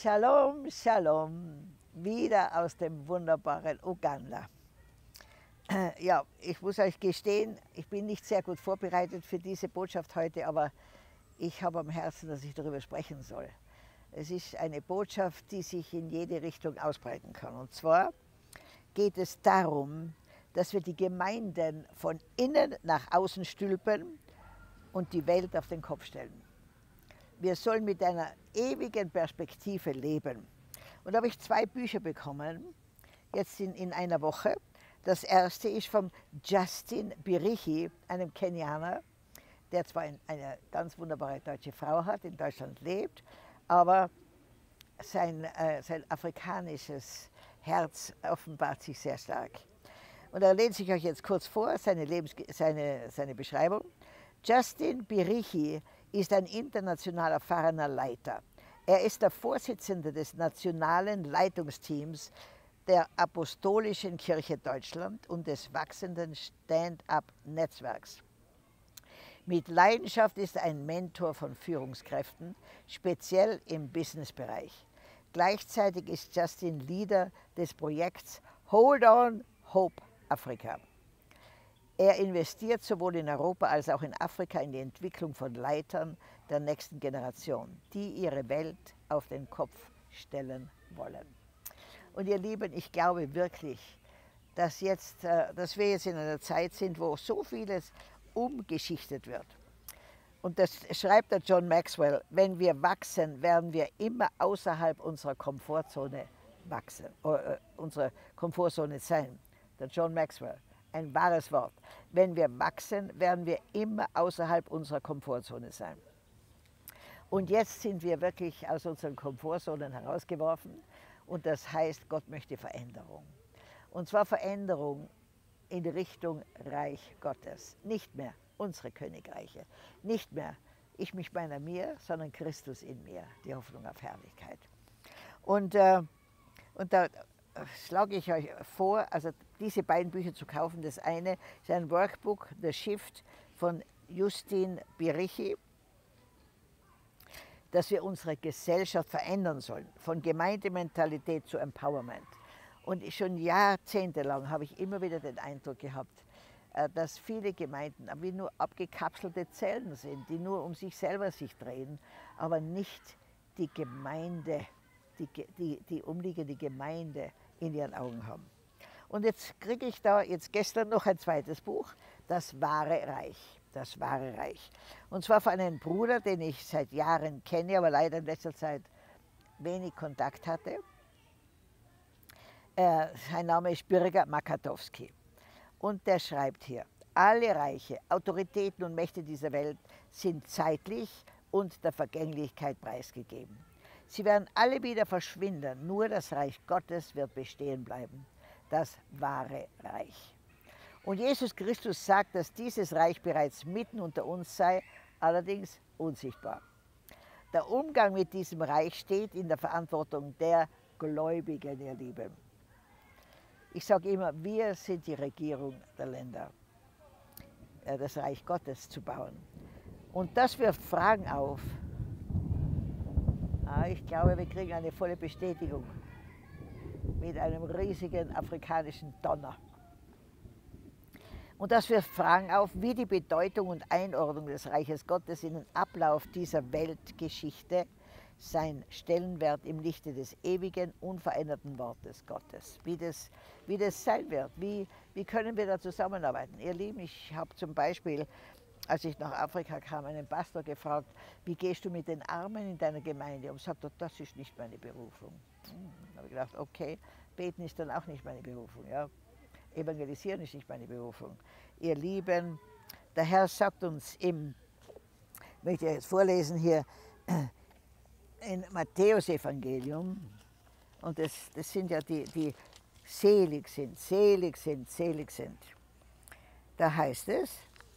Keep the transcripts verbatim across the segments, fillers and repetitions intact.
Shalom, Shalom, wieder aus dem wunderbaren Uganda. Ja, ich muss euch gestehen, ich bin nicht sehr gut vorbereitet für diese Botschaft heute, aber ich habe am Herzen, dass ich darüber sprechen soll. Es ist eine Botschaft, die sich in jede Richtung ausbreiten kann. Und zwar geht es darum, dass wir die Gemeinden von innen nach außen stülpen und die Welt auf den Kopf stellen. Wir sollen mit einer ewigen Perspektive leben. Und da habe ich zwei Bücher bekommen, jetzt in, in einer Woche. Das erste ist von Justin Birichi, einem Kenianer, der zwar eine ganz wunderbare deutsche Frau hat, in Deutschland lebt, aber sein, äh, sein afrikanisches Herz offenbart sich sehr stark. Und da lese ich euch jetzt kurz vor, seine, Lebens seine, seine Beschreibung. Justin Birichi ist ein international erfahrener Leiter. Er ist der Vorsitzende des nationalen Leitungsteams der Apostolischen Kirche Deutschland und des wachsenden Stand-up-Netzwerks. Mit Leidenschaft ist er ein Mentor von Führungskräften, speziell im Businessbereich. Gleichzeitig ist Justin Leader des Projekts Hold On Hope Afrika. Er investiert sowohl in Europa als auch in Afrika in die Entwicklung von Leitern der nächsten Generation, die ihre Welt auf den Kopf stellen wollen. Und ihr Lieben, ich glaube wirklich, dass, jetzt, dass wir jetzt in einer Zeit sind, wo so vieles umgeschichtet wird. Und das schreibt der John Maxwell: Wenn wir wachsen, werden wir immer außerhalb unserer Komfortzone wachsen, äh, unserer Komfortzone sein. Der John Maxwell. Ein wahres Wort. Wenn wir wachsen, werden wir immer außerhalb unserer Komfortzone sein. Und jetzt sind wir wirklich aus unseren Komfortzonen herausgeworfen und das heißt, Gott möchte Veränderung. Und zwar Veränderung in Richtung Reich Gottes. Nicht mehr unsere Königreiche, nicht mehr ich mich meiner mir, sondern Christus in mir, die Hoffnung auf Herrlichkeit. Und, äh, und da schlage ich euch vor, also diese beiden Bücher zu kaufen. Das eine ist ein Workbook, The Shift von Justin Birichi, dass wir unsere Gesellschaft verändern sollen, von Gemeindementalität zu Empowerment. Und schon jahrzehntelang habe ich immer wieder den Eindruck gehabt, dass viele Gemeinden wie nur abgekapselte Zellen sind, die nur um sich selber sich drehen, aber nicht die Gemeinde, die, die, die umliegende Gemeinde in ihren Augen haben. Und jetzt kriege ich da jetzt gestern noch ein zweites Buch, Das wahre Reich. Das wahre Reich. Und zwar von einem Bruder, den ich seit Jahren kenne, aber leider in letzter Zeit wenig Kontakt hatte. Äh, sein Name ist Birger Makatowski. Und der schreibt hier: Alle Reiche, Autoritäten und Mächte dieser Welt sind zeitlich und der Vergänglichkeit preisgegeben. Sie werden alle wieder verschwinden, nur das Reich Gottes wird bestehen bleiben, das wahre Reich. Und Jesus Christus sagt, dass dieses Reich bereits mitten unter uns sei, allerdings unsichtbar. Der Umgang mit diesem Reich steht in der Verantwortung der Gläubigen, ihr Lieben. Ich sage immer, wir sind die Regierung der Länder, das Reich Gottes zu bauen. Und das wirft Fragen auf. Ah, ich glaube, wir kriegen eine volle Bestätigung mit einem riesigen afrikanischen Donner. Und das wirft Fragen auf, wie die Bedeutung und Einordnung des Reiches Gottes in den Ablauf dieser Weltgeschichte, sein Stellenwert im Lichte des ewigen, unveränderten Wortes Gottes, wie das, wie das sein wird, wie, wie können wir da zusammenarbeiten. Ihr Lieben, ich habe zum Beispiel, als ich nach Afrika kam, einen Pastor gefragt: Wie gehst du mit den Armen in deiner Gemeinde? Und sagt er: Das ist nicht meine Berufung. Hm, da habe ich gedacht, okay, beten ist dann auch nicht meine Berufung. Ja? Evangelisieren ist nicht meine Berufung. Ihr Lieben, der Herr sagt uns im, ich möchte jetzt vorlesen hier, in Matthäus-Evangelium, und das, das sind ja die, die selig sind, selig sind, selig sind. Da heißt es,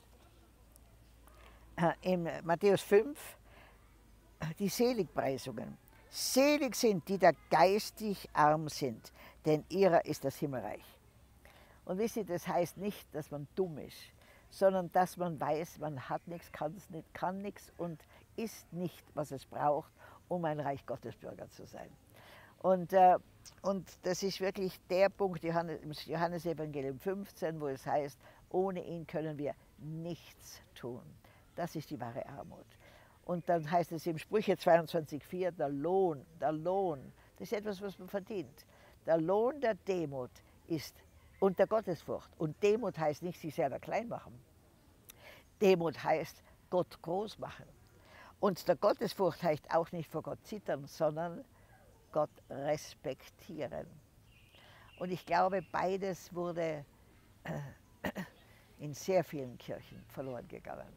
in Matthäus fünf, die Seligpreisungen. Selig sind, die da geistig arm sind, denn ihrer ist das Himmelreich. Und wisst ihr, das heißt nicht, dass man dumm ist, sondern dass man weiß, man hat nichts, kann es nicht, kann nichts und ist nicht, was es braucht, um ein Reich Gottes Bürger zu sein. Und, äh, und das ist wirklich der Punkt, Johannes, im Johannesevangelium fünfzehn, wo es heißt, ohne ihn können wir nichts tun. Das ist die wahre Armut. Und dann heißt es im Sprüche zweiundzwanzig vier, der Lohn, der Lohn, das ist etwas, was man verdient. Der Lohn der Demut ist unter Gottesfurcht. Und Demut heißt nicht sich selber klein machen. Demut heißt Gott groß machen. Und der Gottesfurcht heißt auch nicht vor Gott zittern, sondern Gott respektieren. Und ich glaube, beides wurde in sehr vielen Kirchen verloren gegangen.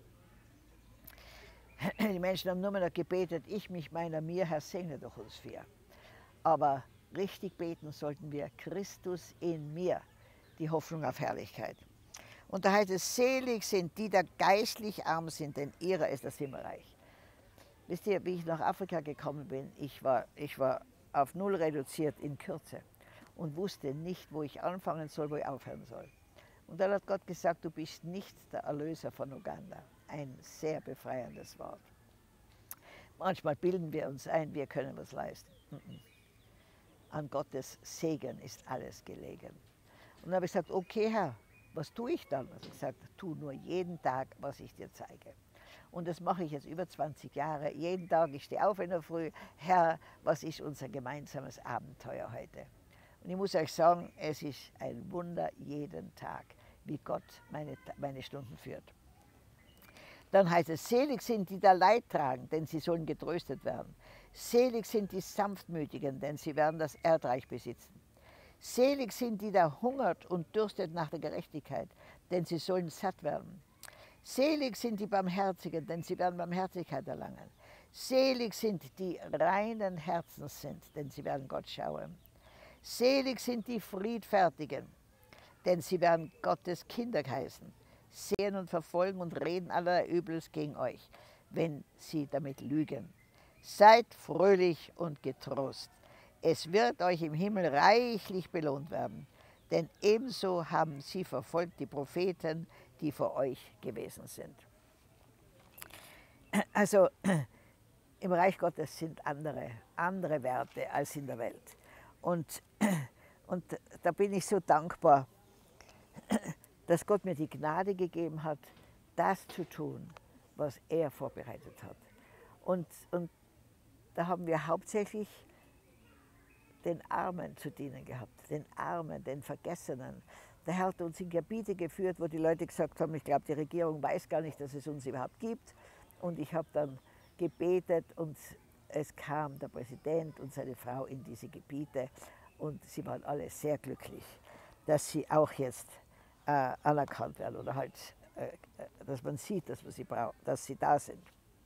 Die Menschen haben nur mehr noch gebetet, ich, mich, meiner, mir, Herr, segne durch uns vier. Aber richtig beten sollten wir, Christus in mir, die Hoffnung auf Herrlichkeit. Und da heißt es, selig sind die, die geistlich arm sind, denn ihrer ist das Himmelreich. Wisst ihr, wie ich nach Afrika gekommen bin, ich war, ich war auf null reduziert in Kürze und wusste nicht, wo ich anfangen soll, wo ich aufhören soll. Und dann hat Gott gesagt, du bist nicht der Erlöser von Uganda. Ein sehr befreiendes Wort. Manchmal bilden wir uns ein, wir können was leisten. An Gottes Segen ist alles gelegen. Und dann habe ich gesagt, okay Herr, was tue ich dann? Also ich gesagt, tu nur jeden Tag, was ich dir zeige. Und das mache ich jetzt über zwanzig Jahre. Jeden Tag, ich stehe auf in der Früh, Herr, was ist unser gemeinsames Abenteuer heute? Und ich muss euch sagen, es ist ein Wunder jeden Tag, wie Gott meine, meine Stunden führt. Dann heißt es, selig sind die, die Leid tragen, denn sie sollen getröstet werden. Selig sind die Sanftmütigen, denn sie werden das Erdreich besitzen. Selig sind die, die hungert und dürstet nach der Gerechtigkeit, denn sie sollen satt werden. Selig sind die Barmherzigen, denn sie werden Barmherzigkeit erlangen. Selig sind die reinen Herzens sind, denn sie werden Gott schauen. Selig sind die Friedfertigen, denn sie werden Gottes Kinder heißen. Sehen und verfolgen und reden allerlei Übles gegen euch, wenn sie damit lügen. Seid fröhlich und getrost. Es wird euch im Himmel reichlich belohnt werden, denn ebenso haben sie verfolgt die Propheten, die vor euch gewesen sind. Also im Reich Gottes sind andere, andere Werte als in der Welt. Und, und da bin ich so dankbar, dass Gott mir die Gnade gegeben hat, das zu tun, was er vorbereitet hat. Und, und da haben wir hauptsächlich den Armen zu dienen gehabt, den Armen, den Vergessenen. Der Herr hat uns in Gebiete geführt, wo die Leute gesagt haben, ich glaube, die Regierung weiß gar nicht, dass es uns überhaupt gibt. Und ich habe dann gebetet und es kam der Präsident und seine Frau in diese Gebiete und sie waren alle sehr glücklich, dass sie auch jetzt äh, anerkannt werden oder halt, äh, dass man sieht, dass, man sie braucht, dass sie da sind.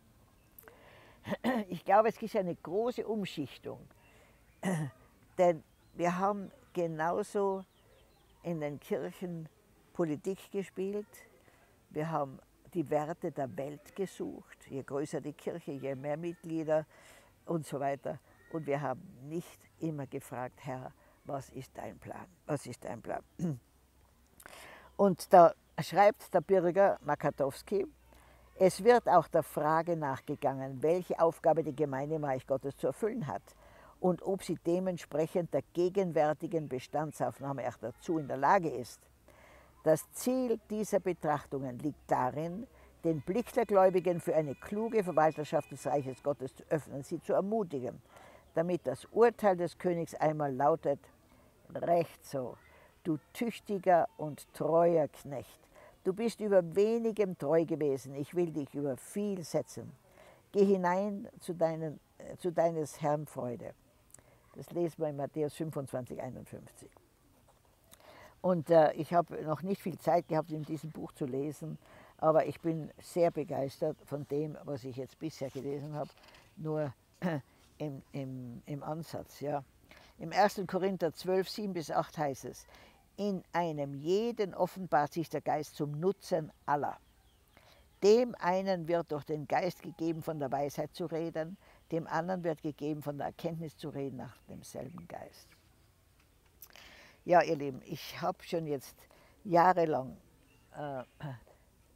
Ich glaube, es gibt eine große Umschichtung, denn wir haben genauso in den Kirchen Politik gespielt, wir haben die Werte der Welt gesucht, je größer die Kirche, je mehr Mitglieder und so weiter. Und wir haben nicht immer gefragt, Herr, was ist dein Plan? Was ist dein Plan? Und da schreibt der Bürger Makatowski, es wird auch der Frage nachgegangen, welche Aufgabe die Gemeinde im Reich Gottes zu erfüllen hat und ob sie dementsprechend der gegenwärtigen Bestandsaufnahme auch dazu in der Lage ist. Das Ziel dieser Betrachtungen liegt darin, den Blick der Gläubigen für eine kluge Verwalterschaft des Reiches Gottes zu öffnen, sie zu ermutigen, damit das Urteil des Königs einmal lautet, recht so, du tüchtiger und treuer Knecht, du bist über wenigem treu gewesen, ich will dich über viel setzen. Geh hinein zu, deinen, äh, zu deines Herrn Freude. Das lesen wir in Matthäus fünfundzwanzig, einundfünfzig. Und äh, ich habe noch nicht viel Zeit gehabt, in diesem Buch zu lesen, aber ich bin sehr begeistert von dem, was ich jetzt bisher gelesen habe, nur äh, im, im, im Ansatz. Ja. Im ersten Korinther zwölf, sieben bis acht heißt es, in einem jeden offenbart sich der Geist zum Nutzen aller. Dem einen wird durch den Geist gegeben, von der Weisheit zu reden, dem anderen wird gegeben, von der Erkenntnis zu reden, nach demselben Geist. Ja, ihr Lieben, ich habe schon jetzt jahrelang äh,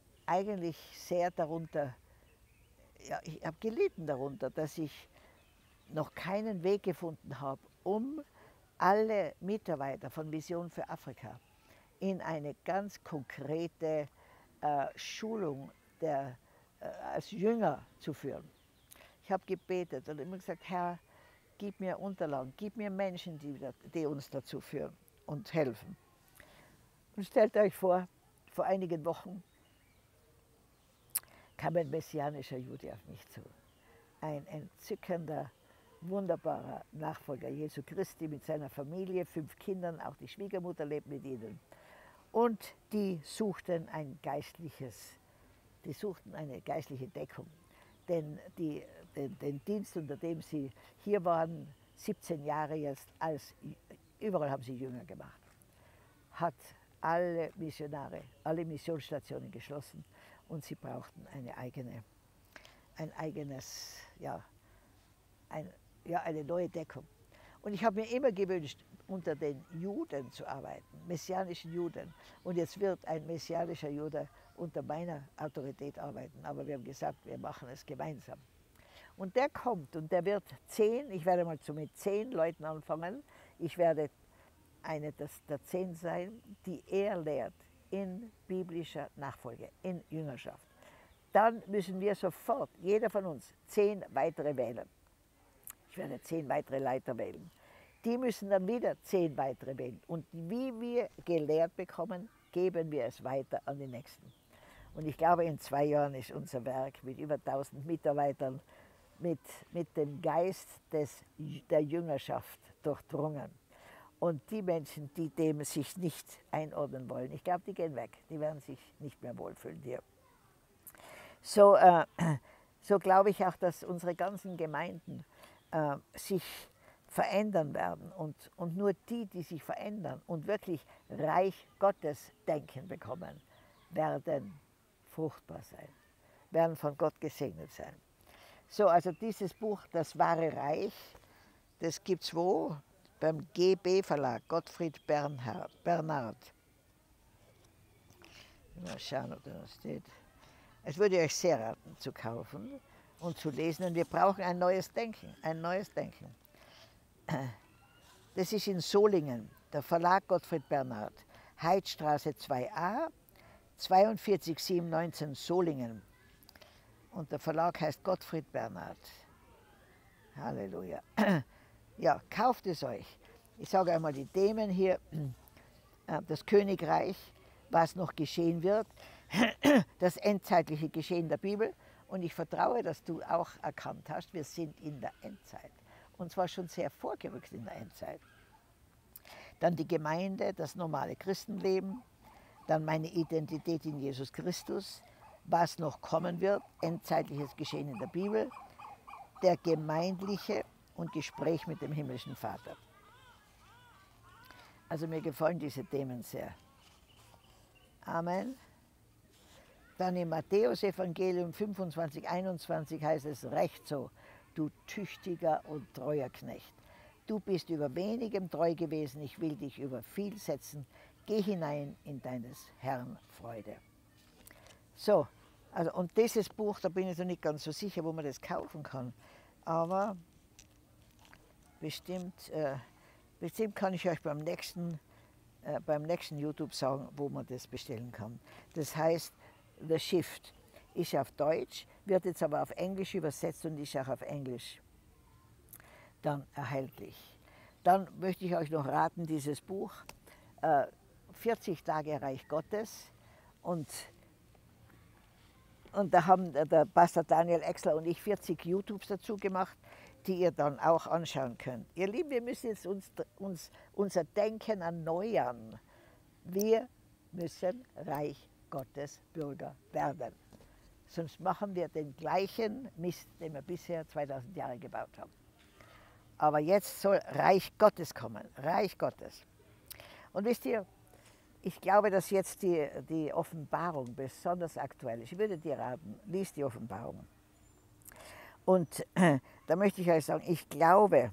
eigentlich sehr darunter, ja, ich habe gelitten darunter, dass ich noch keinen Weg gefunden habe, um alle Mitarbeiter von Vision für Afrika in eine ganz konkrete äh, Schulung der, äh, als Jünger zu führen. Ich habe gebetet und immer gesagt, Herr, gib mir Unterlagen, gib mir Menschen, die, die uns dazu führen und helfen. Und stellt euch vor, vor einigen Wochen kam ein messianischer Jude auf mich zu. Ein entzückender, wunderbarer Nachfolger Jesu Christi mit seiner Familie, fünf Kindern, auch die Schwiegermutter lebt mit ihnen. Und die suchten ein geistliches, die suchten eine geistliche Deckung. Denn die, den, den Dienst, unter dem sie hier waren, siebzehn Jahre jetzt, als, überall haben sie Jünger gemacht, hat alle Missionare, alle Missionsstationen geschlossen und sie brauchten eine eigene, ein eigenes, ja, ein, ja, eine neue Deckung. Und ich habe mir immer gewünscht, unter den Juden zu arbeiten, messianischen Juden. Und jetzt wird ein messianischer Jude unter meiner Autorität arbeiten. Aber wir haben gesagt, wir machen es gemeinsam. Und der kommt und der wird zehn, ich werde mal so mit zehn Leuten anfangen. Ich werde eine der zehn sein, die er lehrt in biblischer Nachfolge, in Jüngerschaft. Dann müssen wir sofort, jeder von uns, zehn weitere wählen. Ich werde zehn weitere Leiter wählen. Die müssen dann wieder zehn weitere wählen. Und wie wir gelehrt bekommen, geben wir es weiter an die Nächsten. Und ich glaube, in zwei Jahren ist unser Werk mit über tausend Mitarbeitern, mit, mit dem Geist des, der Jüngerschaft durchdrungen. Und die Menschen, die dem sich nicht einordnen wollen, ich glaube, die gehen weg. Die werden sich nicht mehr wohlfühlen hier. So, äh, so glaube ich auch, dass unsere ganzen Gemeinden äh, sich verändern werden. Und, und nur die, die sich verändern und wirklich Reich Gottes Denken bekommen, werden fruchtbar sein, werden von Gott gesegnet sein. So, also dieses Buch, Das wahre Reich, das gibt es wo? Beim G B Verlag, Gottfried Bernhard, Bernhard. Mal schauen, ob da steht. Es würde ich euch sehr raten, zu kaufen und zu lesen. Und wir brauchen ein neues Denken, ein neues Denken. Das ist in Solingen, der Verlag Gottfried Bernhard, Heidstraße zwei a, zweiundvierzig siebenhundertneunzehn Solingen. Und der Verlag heißt Gottfried Bernhard. Halleluja. Ja, kauft es euch. Ich sage einmal die Themen hier. Das Königreich, was noch geschehen wird, das endzeitliche Geschehen der Bibel. Und ich vertraue, dass du auch erkannt hast, wir sind in der Endzeit. Und zwar schon sehr vorgerückt in der Endzeit. Dann die Gemeinde, das normale Christenleben, dann meine Identität in Jesus Christus, was noch kommen wird, endzeitliches Geschehen in der Bibel, der gemeindliche und Gespräch mit dem himmlischen Vater. Also mir gefallen diese Themen sehr. Amen. Dann im Matthäus-Evangelium fünfundzwanzig, einundzwanzig heißt es, recht so, du tüchtiger und treuer Knecht. Du bist über wenigem treu gewesen, ich will dich über viel setzen. Geh hinein in deines Herrn Freude. So, also und dieses Buch, da bin ich noch nicht ganz so sicher, wo man das kaufen kann. Aber bestimmt, äh, bestimmt kann ich euch beim nächsten, äh, beim nächsten YouTube sagen, wo man das bestellen kann. Das heißt, The Shift ist auf Deutsch, wird jetzt aber auf Englisch übersetzt und ist auch auf Englisch dann erhältlich. Dann möchte ich euch noch raten, dieses Buch, äh, vierzig Tage Reich Gottes. Und, und da haben der Pastor Daniel Exler und ich vierzig YouTubes dazu gemacht, die ihr dann auch anschauen könnt. Ihr Lieben, wir müssen jetzt uns, uns unser Denken erneuern. Wir müssen Reich Gottes Bürger werden. Sonst machen wir den gleichen Mist, den wir bisher zweitausend Jahre gebaut haben. Aber jetzt soll Reich Gottes kommen, Reich Gottes. Und wisst ihr, ich glaube, dass jetzt die, die Offenbarung besonders aktuell ist. Ich würde dir raten, lies die Offenbarung. Und äh, da möchte ich euch sagen, ich glaube,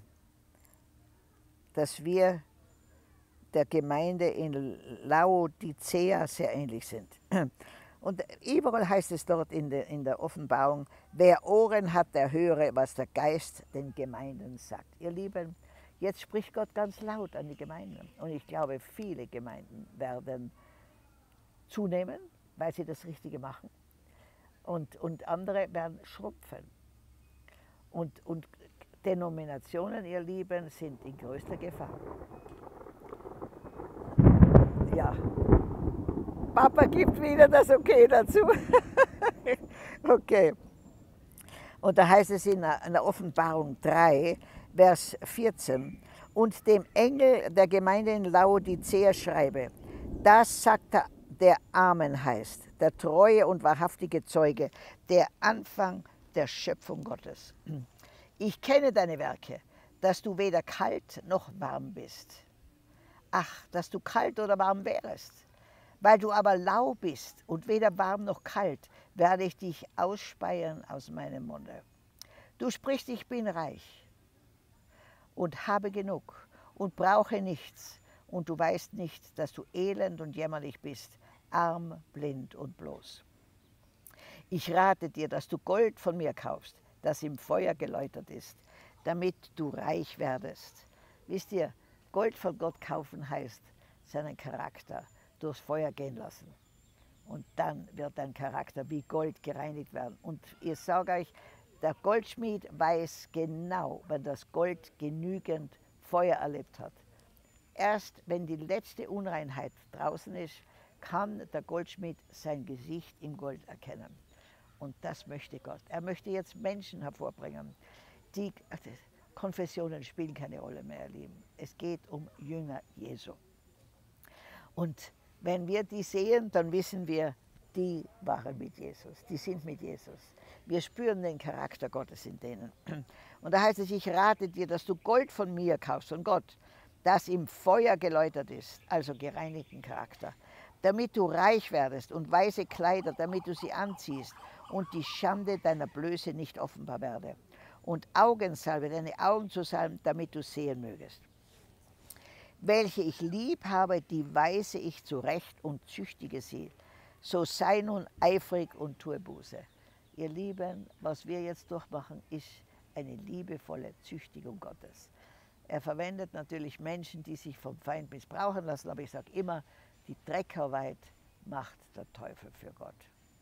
dass wir der Gemeinde in Laodicea sehr ähnlich sind. Und überall heißt es dort in der, in der Offenbarung, wer Ohren hat, der höre, was der Geist den Gemeinden sagt. Ihr Lieben, jetzt spricht Gott ganz laut an die Gemeinden. Und ich glaube, viele Gemeinden werden zunehmen, weil sie das Richtige machen. Und, und andere werden schrumpfen. Und, und Denominationen, ihr Lieben, sind in größter Gefahr. Ja, Papa gibt wieder das Okay dazu. Okay. Und da heißt es in der, in der Offenbarung drei, Vers vierzehn, und dem Engel der Gemeinde in Laodicea schreibe, das sagt er, der Amen heißt, der treue und wahrhaftige Zeuge, der Anfang der Schöpfung Gottes. Ich kenne deine Werke, dass du weder kalt noch warm bist. Ach, dass du kalt oder warm wärest. Weil du aber lau bist und weder warm noch kalt, werde ich dich ausspeien aus meinem Munde. Du sprichst, ich bin reich und habe genug und brauche nichts. Und du weißt nicht, dass du elend und jämmerlich bist, arm, blind und bloß. Ich rate dir, dass du Gold von mir kaufst, das im Feuer geläutert ist, damit du reich werdest. Wisst ihr, Gold von Gott kaufen heißt, seinen Charakter durchs Feuer gehen lassen. Und dann wird dein Charakter wie Gold gereinigt werden. Und ich sage euch, der Goldschmied weiß genau, wenn das Gold genügend Feuer erlebt hat. Erst wenn die letzte Unreinheit draußen ist, kann der Goldschmied sein Gesicht im Gold erkennen. Und das möchte Gott. Er möchte jetzt Menschen hervorbringen. Die Konfessionen spielen keine Rolle mehr, ihr Lieben. Es geht um Jünger Jesu. Und wenn wir die sehen, dann wissen wir, die waren mit Jesus, die sind mit Jesus. Wir spüren den Charakter Gottes in denen. Und da heißt es, ich rate dir, dass du Gold von mir kaufst, von Gott, das im Feuer geläutert ist, also gereinigten Charakter, damit du reich werdest und weiße Kleider, damit du sie anziehst und die Schande deiner Blöße nicht offenbar werde. Und Augensalbe, deine Augen zu salben, damit du sehen mögest. Welche ich lieb habe, die weise ich zurecht und züchtige sie. So sei nun eifrig und tue Buße. Ihr Lieben, was wir jetzt durchmachen, ist eine liebevolle Züchtigung Gottes. Er verwendet natürlich Menschen, die sich vom Feind missbrauchen lassen, aber ich sage immer, die Dreckarbeit macht der Teufel für Gott.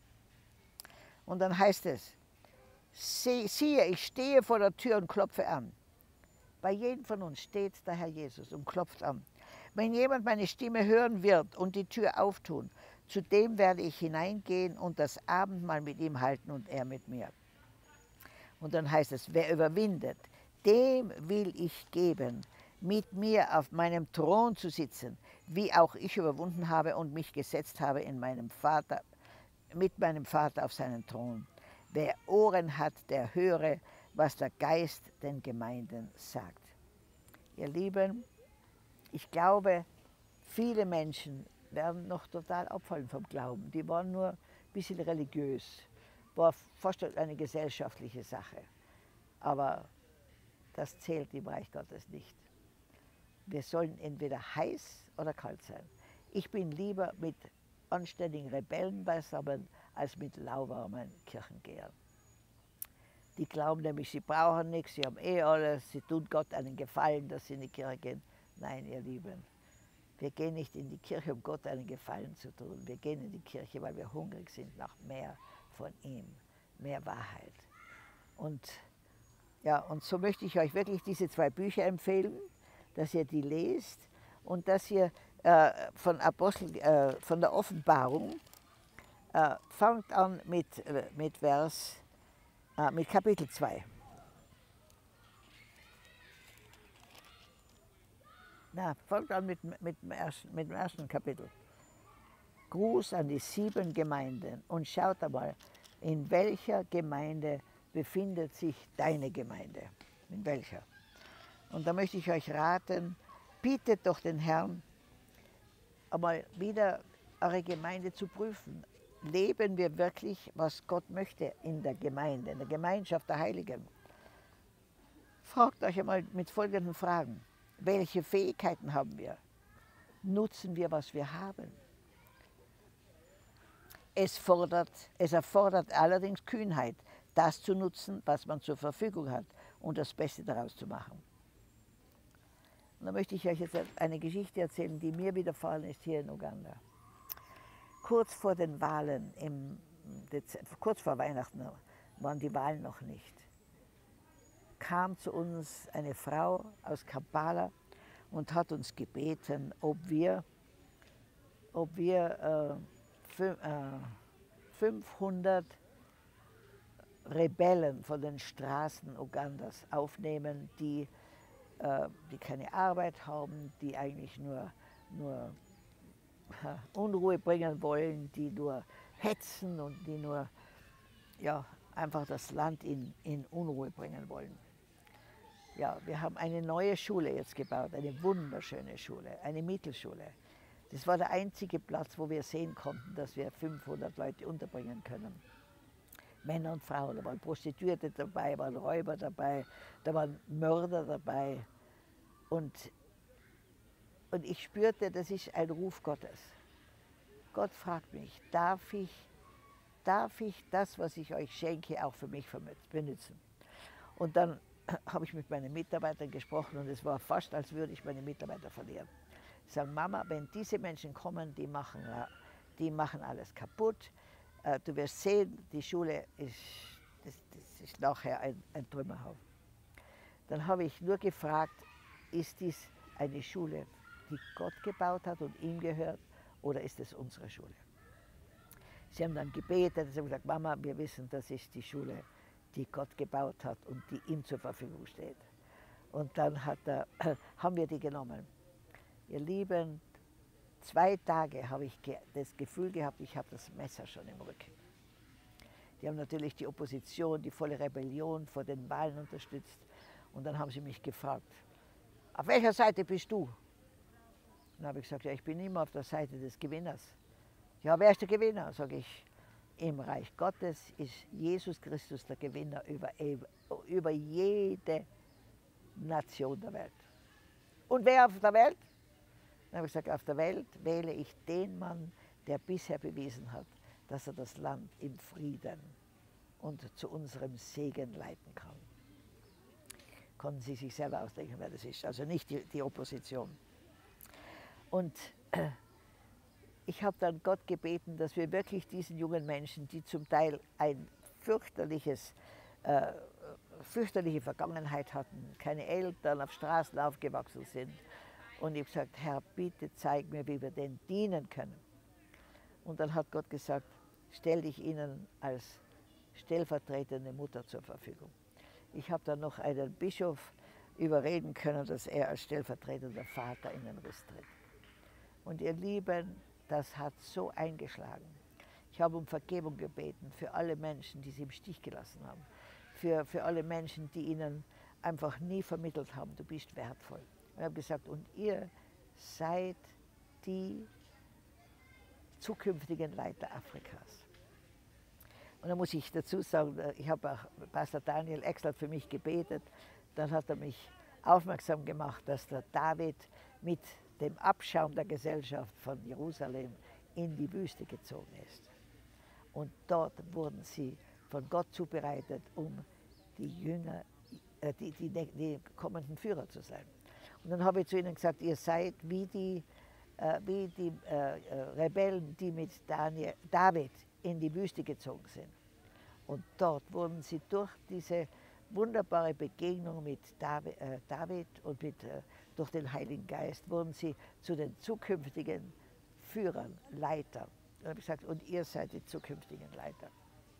Und dann heißt es, siehe, ich stehe vor der Tür und klopfe an. Bei jedem von uns steht der Herr Jesus und klopft an. Wenn jemand meine Stimme hören wird und die Tür auftun, zu dem werde ich hineingehen und das Abendmahl mit ihm halten und er mit mir. Und dann heißt es, wer überwindet, dem will ich geben, mit mir auf meinem Thron zu sitzen, wie auch ich überwunden habe und mich gesetzt habe in meinem Vater, mit meinem Vater auf seinen Thron. Wer Ohren hat, der höre, was der Geist den Gemeinden sagt. Ihr Lieben, ich glaube, viele Menschen werden noch total abfallen vom Glauben. Die waren nur ein bisschen religiös, war fast eine gesellschaftliche Sache. Aber das zählt im Reich Gottes nicht. Wir sollen entweder heiß oder kalt sein. Ich bin lieber mit anständigen Rebellen beisammen, als mit lauwarmen Kirchengehern. Die glauben nämlich, sie brauchen nichts, sie haben eh alles, sie tun Gott einen Gefallen, dass sie in die Kirche gehen. Nein, ihr Lieben, wir gehen nicht in die Kirche, um Gott einen Gefallen zu tun. Wir gehen in die Kirche, weil wir hungrig sind nach mehr von ihm, mehr Wahrheit. Und, ja, und so möchte ich euch wirklich diese zwei Bücher empfehlen, dass ihr die lest und dass ihr äh, von, Apostel, äh, von der Offenbarung äh, fangt an mit, äh, mit Vers, äh, mit Kapitel zwei. Na, fangt an mit, mit, dem ersten, mit dem ersten Kapitel. Gruß an die sieben Gemeinden und schaut einmal, in welcher Gemeinde befindet sich deine Gemeinde? In welcher? Und da möchte ich euch raten, bittet doch den Herrn, einmal wieder eure Gemeinde zu prüfen. Leben wir wirklich, was Gott möchte in der Gemeinde, in der Gemeinschaft der Heiligen? Fragt euch einmal mit folgenden Fragen. Welche Fähigkeiten haben wir? Nutzen wir, was wir haben? Es, fordert, es erfordert allerdings Kühnheit, das zu nutzen, was man zur Verfügung hat und das Beste daraus zu machen. Und da möchte ich euch jetzt eine Geschichte erzählen, die mir widerfahren ist hier in Uganda. Kurz vor den Wahlen, im Dezember, kurz vor Weihnachten waren die Wahlen noch nicht, kam zu uns eine Frau aus Kampala und hat uns gebeten, ob wir, ob wir äh, fünfhundert Rebellen von den Straßen Ugandas aufnehmen, die, äh, die keine Arbeit haben, die eigentlich nur, nur äh, Unruhe bringen wollen, die nur hetzen und die nur ja, einfach das Land in, in Unruhe bringen wollen. Ja, wir haben eine neue Schule jetzt gebaut, eine wunderschöne Schule, eine Mittelschule. Das war der einzige Platz, wo wir sehen konnten, dass wir fünfhundert Leute unterbringen können. Männer und Frauen, da waren Prostituierte dabei, da waren Räuber dabei, da waren Mörder dabei. Und, und ich spürte, das ist ein Ruf Gottes. Gott fragt mich, darf ich, darf ich das, was ich euch schenke, auch für mich benutzen? Und dann habe ich mit meinen Mitarbeitern gesprochen und es war fast, als würde ich meine Mitarbeiter verlieren. Ich sage, Mama, wenn diese Menschen kommen, die machen, die machen alles kaputt. Du wirst sehen, die Schule ist, das, das ist nachher ein, ein Trümmerhaufen. Dann habe ich nur gefragt, ist dies eine Schule, die Gott gebaut hat und ihm gehört, oder ist es unsere Schule? Sie haben dann gebetet, sie haben gesagt, Mama, wir wissen, das ist die Schule, die Gott gebaut hat und die ihm zur Verfügung steht. Und dann hat er, haben wir die genommen. Ihr Lieben, zwei Tage habe ich das Gefühl gehabt, ich habe das Messer schon im Rücken. Die haben natürlich die Opposition, die volle Rebellion vor den Wahlen unterstützt. Und dann haben sie mich gefragt, auf welcher Seite bist du? Und dann habe ich gesagt, ja, ich bin immer auf der Seite des Gewinners. Ja, wer ist der Gewinner? Sage ich, im Reich Gottes ist Jesus Christus der Gewinner über, über jede Nation der Welt. Und wer auf der Welt? Dann habe ich gesagt, auf der Welt wähle ich den Mann, der bisher bewiesen hat, dass er das Land im Frieden und zu unserem Segen leiten kann. Konnten Sie sich selber ausdenken, wer das ist, also nicht die, die Opposition. Und äh, ich habe dann Gott gebeten, dass wir wirklich diesen jungen Menschen, die zum Teil ein fürchterliches, äh, fürchterliche Vergangenheit hatten, keine Eltern, auf Straßen aufgewachsen sind. Und ich habe gesagt, Herr, bitte zeig mir, wie wir denen dienen können. Und dann hat Gott gesagt, stell dich ihnen als stellvertretende Mutter zur Verfügung. Ich habe dann noch einen Bischof überreden können, dass er als stellvertretender Vater in den Riss tritt. Und ihr Lieben, das hat so eingeschlagen. Ich habe um Vergebung gebeten für alle Menschen, die sie im Stich gelassen haben. Für, für alle Menschen, die ihnen einfach nie vermittelt haben, du bist wertvoll. Und ich habe gesagt, und ihr seid die zukünftigen Leiter Afrikas. Und da muss ich dazu sagen, ich habe auch Pastor Daniel Exler für mich gebetet. Dann hat er mich aufmerksam gemacht, dass der David mit dem Abschaum der Gesellschaft von Jerusalem in die Wüste gezogen ist. Und dort wurden sie von Gott zubereitet, um die Jünger, äh, die, die, die kommenden Führer zu sein. Und dann habe ich zu ihnen gesagt, ihr seid wie die, äh, wie die äh, Rebellen, die mit Daniel, David in die Wüste gezogen sind. Und dort wurden sie durch diese wunderbare Begegnung mit David, äh, David und mit, äh, durch den Heiligen Geist, wurden sie zu den zukünftigen Führern, Leitern. Und habe ich gesagt, und ihr seid die zukünftigen Leiter.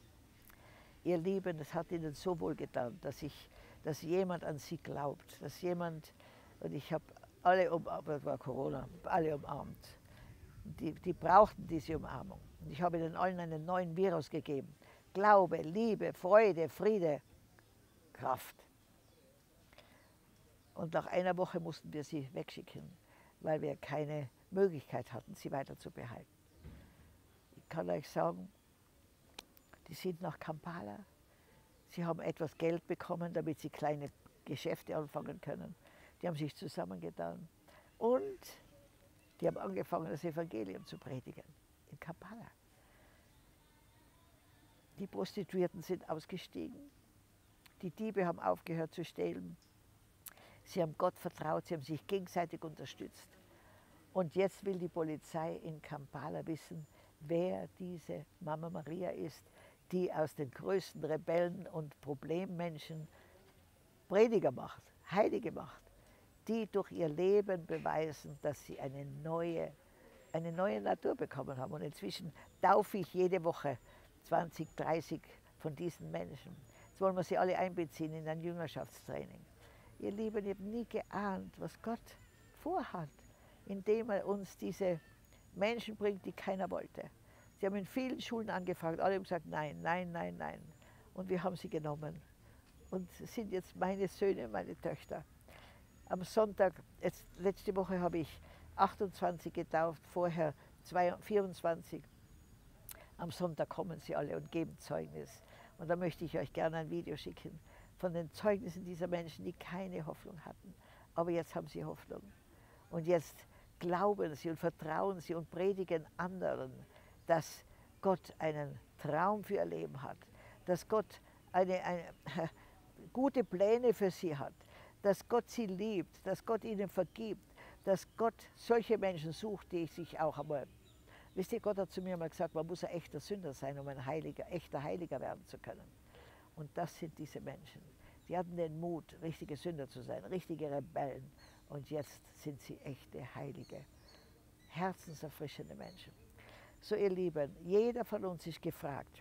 Ihr Lieben, es hat ihnen so wohl getan, dass, ich, dass jemand an sie glaubt, dass jemand, und ich habe alle umarmt, das war Corona, alle umarmt. Die, die brauchten diese Umarmung. Und ich habe ihnen allen einen neuen Virus gegeben. Glaube, Liebe, Freude, Friede, Kraft. Und nach einer Woche mussten wir sie wegschicken, weil wir keine Möglichkeit hatten, sie weiter zu behalten. Ich kann euch sagen, die sind nach Kampala. Sie haben etwas Geld bekommen, damit sie kleine Geschäfte anfangen können. Die haben sich zusammengetan und die haben angefangen, das Evangelium zu predigen in Kampala. Die Prostituierten sind ausgestiegen. Die Diebe haben aufgehört zu stehlen. Sie haben Gott vertraut, sie haben sich gegenseitig unterstützt. Und jetzt will die Polizei in Kampala wissen, wer diese Mama Maria ist, die aus den größten Rebellen und Problemmenschen Prediger macht, Heilige macht, die durch ihr Leben beweisen, dass sie eine neue, eine neue Natur bekommen haben. Und inzwischen taufe ich jede Woche zwanzig, dreißig von diesen Menschen. Jetzt wollen wir sie alle einbeziehen in ein Jüngerschaftstraining. Ihr Lieben, ich habe nie geahnt, was Gott vorhat, indem er uns diese Menschen bringt, die keiner wollte. Sie haben in vielen Schulen angefragt, alle haben gesagt, nein, nein, nein, nein. Und wir haben sie genommen. Und sind jetzt meine Söhne, meine Töchter. Am Sonntag, jetzt, letzte Woche habe ich achtundzwanzig getauft, vorher vierundzwanzig. Am Sonntag kommen sie alle und geben Zeugnis. Und da möchte ich euch gerne ein Video schicken von den Zeugnissen dieser Menschen, die keine Hoffnung hatten. Aber jetzt haben sie Hoffnung. Und jetzt glauben sie und vertrauen sie und predigen anderen, dass Gott einen Traum für ihr Leben hat, dass Gott eine, eine gute Pläne für sie hat, dass Gott sie liebt, dass Gott ihnen vergibt, dass Gott solche Menschen sucht, die sich auch einmal... Wisst ihr, Gott hat zu mir mal gesagt, man muss ein echter Sünder sein, um ein Heiliger, echter Heiliger werden zu können. Und das sind diese Menschen. Die hatten den Mut, richtige Sünder zu sein, richtige Rebellen. Und jetzt sind sie echte Heilige, herzenserfrischende Menschen. So ihr Lieben, jeder von uns ist gefragt,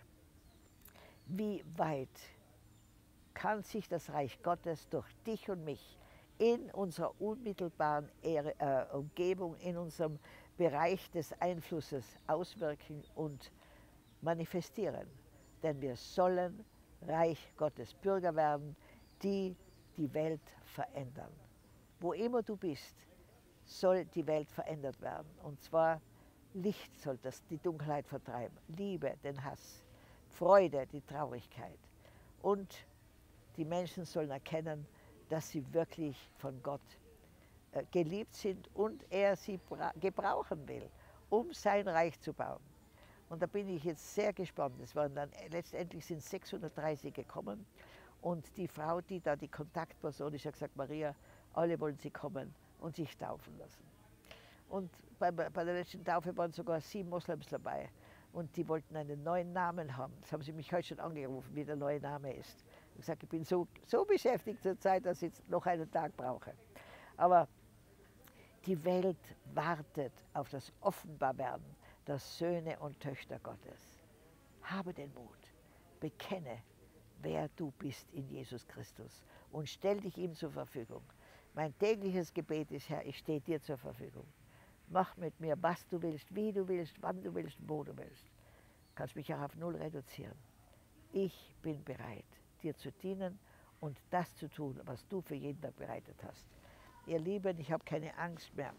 wie weit kann sich das Reich Gottes durch dich und mich in unserer unmittelbaren äh, Umgebung, in unserem Bereich des Einflusses auswirken und manifestieren. Denn wir sollen Reich Gottes Bürger werden, die die Welt verändern. Wo immer du bist, soll die Welt verändert werden. Und zwar Licht soll das die Dunkelheit vertreiben, Liebe den Hass, Freude die Traurigkeit. Und die Menschen sollen erkennen, dass sie wirklich von Gott äh, geliebt sind und er sie gebrauchen will, um sein Reich zu bauen. Und da bin ich jetzt sehr gespannt. Es waren dann, letztendlich sind sechshundertdreißig gekommen und die Frau, die da die Kontaktperson ist, hat gesagt, Maria, alle wollen sie kommen und sich taufen lassen. Und bei, bei der letzten Taufe waren sogar sieben Moslems dabei und die wollten einen neuen Namen haben. Das haben sie mich heute schon angerufen, wie der neue Name ist. Ich habe gesagt, ich bin so, so beschäftigt zur Zeit, dass ich jetzt noch einen Tag brauche. Aber die Welt wartet auf das Offenbarwerden der Söhne und Töchter Gottes. Habe den Mut, bekenne, wer du bist in Jesus Christus und stell dich ihm zur Verfügung. Mein tägliches Gebet ist, Herr, ich stehe dir zur Verfügung. Mach mit mir, was du willst, wie du willst, wann du willst, wo du willst. Du kannst mich auch auf null reduzieren. Ich bin bereit, dir zu dienen und das zu tun, was du für jeden Tag bereitet hast. Ihr Lieben, ich habe keine Angst mehr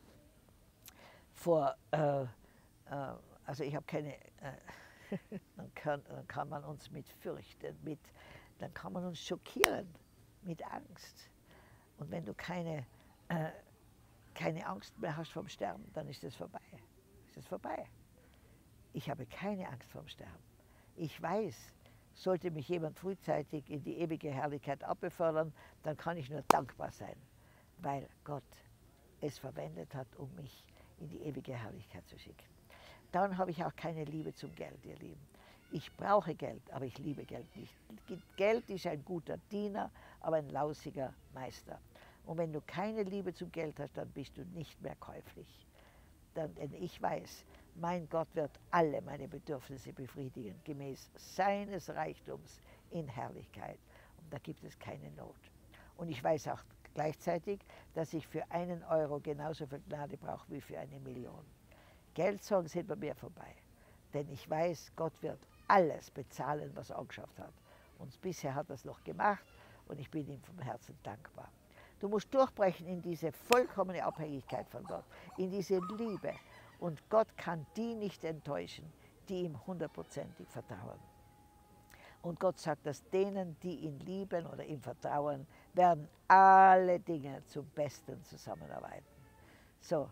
vor, äh, äh, also ich habe keine, äh, dann, kann, dann kann man uns mit fürchten, mit, dann kann man uns schockieren mit Angst. Und wenn du keine, äh, keine Angst mehr hast vom Sterben, dann ist es vorbei. Ist es vorbei. Ich habe keine Angst vom Sterben. Ich weiß, sollte mich jemand frühzeitig in die ewige Herrlichkeit abbefördern, dann kann ich nur dankbar sein, weil Gott es verwendet hat, um mich in die ewige Herrlichkeit zu schicken. Dann habe ich auch keine Liebe zum Geld, ihr Lieben. Ich brauche Geld, aber ich liebe Geld nicht. Geld ist ein guter Diener, aber ein lausiger Meister. Und wenn du keine Liebe zum Geld hast, dann bist du nicht mehr käuflich. Dann, denn ich weiß, mein Gott wird alle meine Bedürfnisse befriedigen, gemäß seines Reichtums in Herrlichkeit. Und da gibt es keine Not. Und ich weiß auch gleichzeitig, dass ich für einen Euro genauso viel Gnade brauche wie für eine Million. Geldsorgen sind bei mir vorbei. Denn ich weiß, Gott wird alles bezahlen, was er angeschafft hat. Und bisher hat er es noch gemacht und ich bin ihm vom Herzen dankbar. Du musst durchbrechen in diese vollkommene Abhängigkeit von Gott, in diese Liebe. Und Gott kann die nicht enttäuschen, die ihm hundertprozentig vertrauen. Und Gott sagt, dass denen, die ihn lieben oder ihm vertrauen, werden alle Dinge zum Besten zusammenarbeiten. So,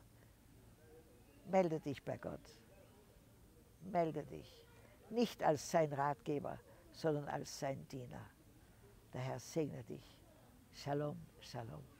melde dich bei Gott. Melde dich. Nicht als sein Ratgeber, sondern als sein Diener. Der Herr segne dich. Shalom, Shalom.